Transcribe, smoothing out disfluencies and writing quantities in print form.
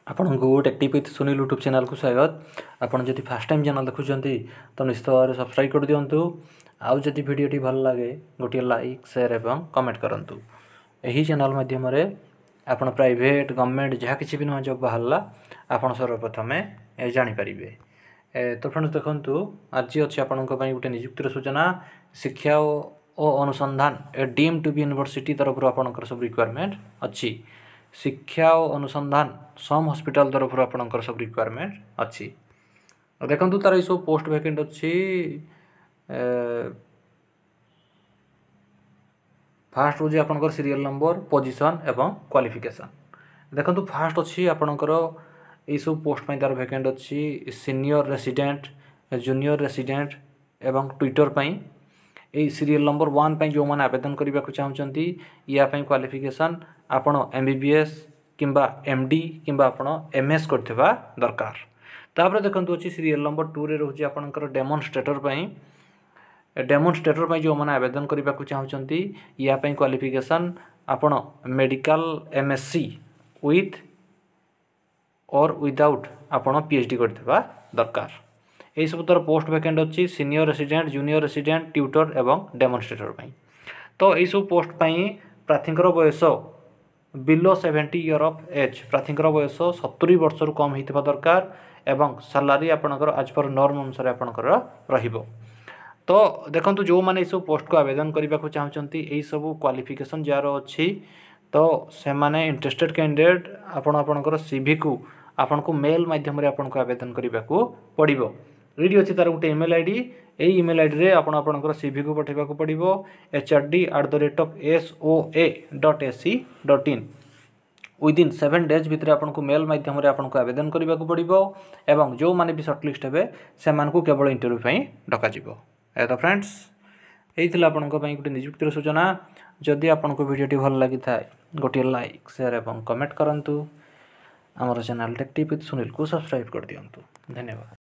आपन को टेक्टिव विथ सुनील यूट्यूब चैनल को स्वागत। आपन जदि फर्स्ट टाइम चैनल देखुचंती तो निश्चित भाव में सब्सक्राइब कर दियंतु। आउ जदि वीडियोटी भल लगे गोटे लाइक शेयर एवं कमेंट करंतु। एही चैनल माध्यम रे आपन प्राइवेट गवर्नमेंट जहाँ किसी भी नुआ जॉब बाहरला आपन सर्वप्रथमे जानि परिबे। तो फ्रेंड्स देखंतु आज अछि आपन को पई गोटे नियुक्तिर सूचना शिक्षा और Anusandhan a deemed to be university तरफ आपन सब रिक्वायरमेंट अछि। शिक्षा और अनुसंधान सम हॉस्पिटल तरफ आपनकर सब रिक्वायरमेंट अच्छी। देखंतु तार सब पोस्ट वैकेंट अच्छी। फास्ट हो आपनकर सीरियल नंबर पोजीशन एवं क्वालिफिकेशन। देखंतु फास्ट अच्छी आपनकर ए सब पोस्ट पई तार वैकेंट अच्छी सीनियर रेसिडेंट जूनियर रेसिडेंट एवं ट्विटर पई ए सीरियल नंबर 1 पई जो माने आवेदन करबा को चाहउचंती या पई क्वालिफिकेशन आपण एमबीबीएस किंबा एमडी किंबा आपण एमएस करथिबा दरकार। तापर देखंतु अछि सीरियल नंबर 2 रे रहउची आपनकर डेमोन्स्ट्रेटर पई जो माने आवेदन करबा को चाहउचंती या पई क्वालिफिकेशन आपण मेडिकल एमएससी विथ और विदाउट आपण पीएचडी करथिबा दरकार। एई सब तर पोस्ट वैकेंट अच्छी senior resident junior resident tutor एवं डेमोन्स्ट्रेटर पई। तो एई सब पोस्ट पई प्रार्थींकर बयस बिलो 70 इयर ऑफ एज प्रार्थींकर बयस 70 वर्ष रु कम हेतिबा दरकार एवं सैलरी आपनकर आज पर नॉर्म अनुसार आपनकर रहिबो। तो देखंतु जो माने सब पोस्ट को आवेदन करबा को चाहउचंती एई सब क्वालिफिकेशन जारो अछि तो से माने इंटरेस्टेड कैंडिडेट आपनकर सीवी को आपन को मेल माध्यम रे आपन को आवेदन करबा को पड़िबो। रेडी अछि तार गोटे ईमेल आईडी ए ईमेल आईडी रे आपनकर सीवी को पठेबा को पड़िबो hd@soa.ac.in विदिन 7 डेज भितर आपन को मेल माध्यम रे आपन को आवेदन करबा को पड़िबो एवं जो माने भी शॉर्टलिस्ट हेबे से मान को केवल इंटरव्यू पई डका जिवो। तो फ्रेंड्स एइथिला आपन को पई गोटे नियुक्तिर सूचना। जदि आपन को वीडियोटी भल लागि थाए गोटे लाइक शेयर एवं कमेंट करंतु। हमर चैनल टेक्टिव विथ सुनील को सब्सक्राइब कर दियंतु। धन्यवाद।